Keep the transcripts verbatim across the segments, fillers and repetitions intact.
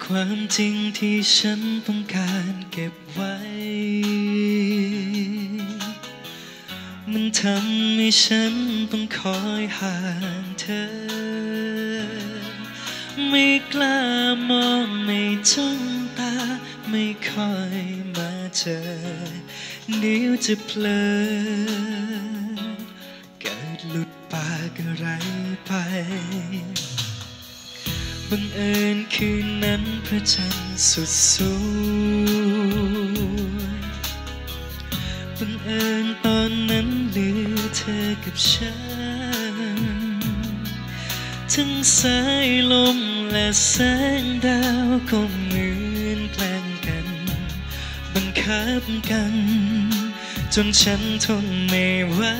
ความจริงที่ฉันต้องการเก็บไว้มันทำให้ฉันต้องคอยห่างเธอไม่กล้ามองไม่จ้องตาไม่ค่อยมาเจอเดี๋ยวจะเพลินเกิดหลุดปากอะไรไปบังเอิญคืนนั้นพระจันทร์สุดสวยบังเอิญตอนนั้นเหลือเธอกับฉันทั้งสายลมและแสงดาวก็เหมือนแกล้งกันบังคับกันจนฉันทนไม่ไหว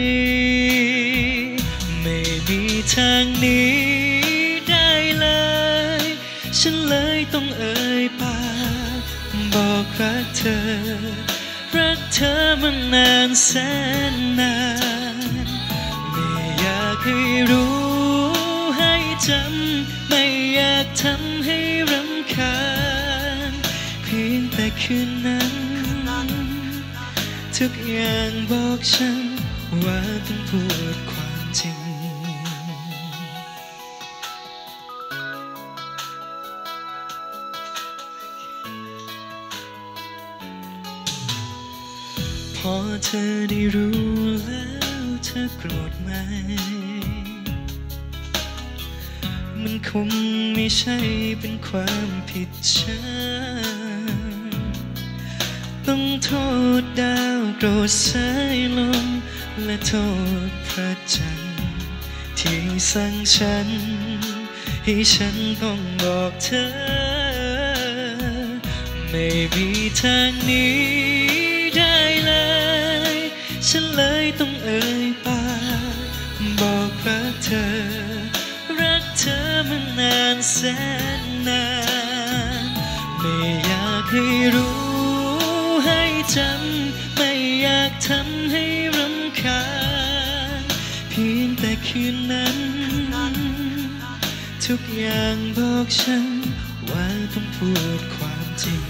ไม่มีทางหนีได้เลยฉันเลยต้องเอ่ยปากบอกรักเธอรักเธอมานานแสนนานไม่อยากให้รู้ให้จำไม่อยากทำให้รำคาญเพียงแต่คืนนั้นทุกอย่างบอกฉันว่าต้องพูดความจริงพอเธอได้รู้แล้วเธอโกรธไหมมันคงไม่ใช่เป็นความผิดฉันต้องโทษดาวโกรธสายลมและโทษพระจันทร์ที่สั่งฉันให้ฉันต้องบอกเธอไม่มีทางหนีได้เลยฉันเลยต้องเอ่ยปากบอกรักเธอรักเธอมานานแสนนานไม่อยากให้รู้ให้จำไม่อยากทำให้รำคาญเพียงแต่คืนนั้นทุกอย่างบอกฉันว่าต้องพูดความจริง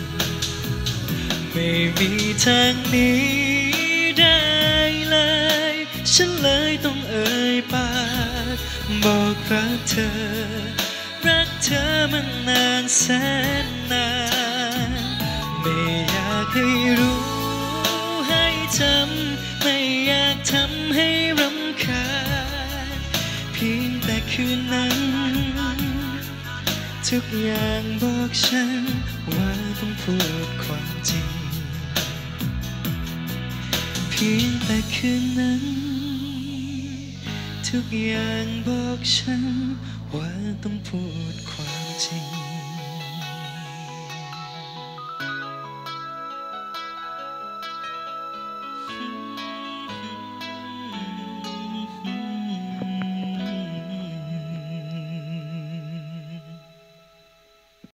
ไม่มีทางหนีได้เลยฉันเลยต้องเอ่ยปากบอกรักเธอรักเธอมานานแสนนานไม่อยากให้รู้ให้จำไม่อยากทำให้รำคาญเพียงแต่คืนนั้นทุกอย่างบอกฉันว่าต้องพูดความจริงเพียงแต่คืนนั้นทุกอย่างบอกฉัน